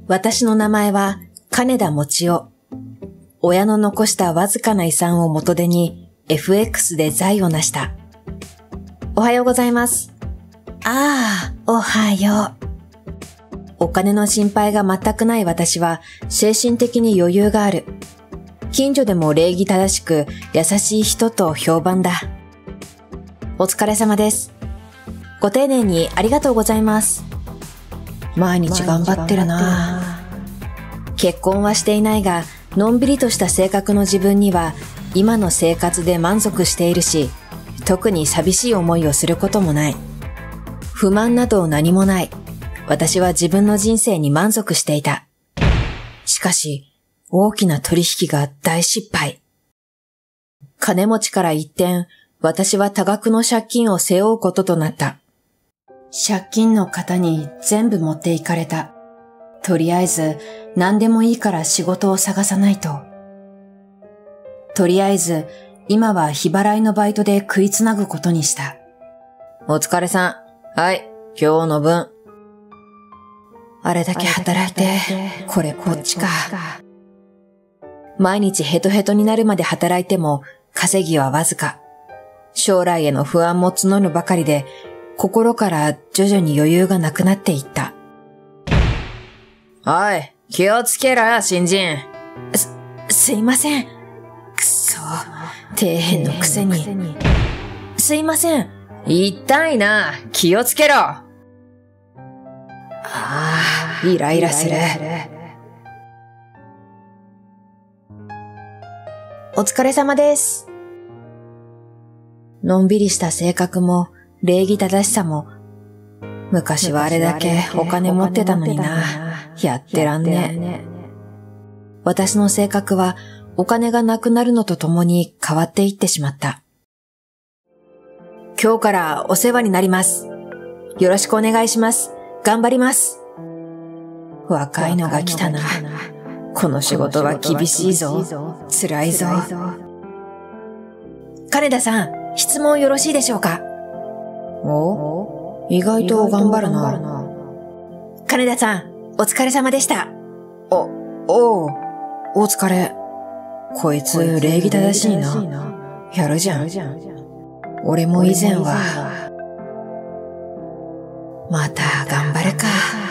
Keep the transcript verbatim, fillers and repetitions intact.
私の名前は金田もちお。親の残したわずかな遺産を元手に エフエックス で財を成した。おはようございます。 ああ、おはよう。お金の心配が全くない私は精神的に余裕がある。近所でも礼儀正しく優しい人と評判だ。お疲れ様です。ご丁寧にありがとうございます。毎日頑張ってるな。結婚はしていないが、のんびりとした性格の自分には今の生活で満足しているし、特に寂しい思いをすることもない。不満など何もない。私は自分の人生に満足していた。しかし、大きな取引が大失敗。金持ちから一転、私は多額の借金を背負うこととなった。借金の方に全部持っていかれた。とりあえず何でもいいから仕事を探さないと。とりあえず今は日払いのバイトで食いつなぐことにした。お疲れさん。はい、今日の分。あれだけ働いて、これこっちか。毎日ヘトヘトになるまで働いても稼ぎはわずか。将来への不安も募るばかりで、心から徐々に余裕がなくなっていった。おい、気をつけろよ、新人。す、すいません。くそ、底辺のくせに。すいません。痛いな、気をつけろ。ああ、イライラする。お疲れ様です。のんびりした性格も、礼儀正しさも、昔はあれだけお金持ってたのにな。やってらんね。私の性格はお金がなくなるのとともに変わっていってしまった。今日からお世話になります。よろしくお願いします。頑張ります。若いのが来たな。この仕事は厳しいぞ。辛いぞ。金田さん、質問よろしいでしょうか？お？意外と頑張るな。金田さん、お疲れ様でした。お、おう、お疲れ。こいつ礼儀正しいな。やるじゃん。俺も以前は。また頑張るか。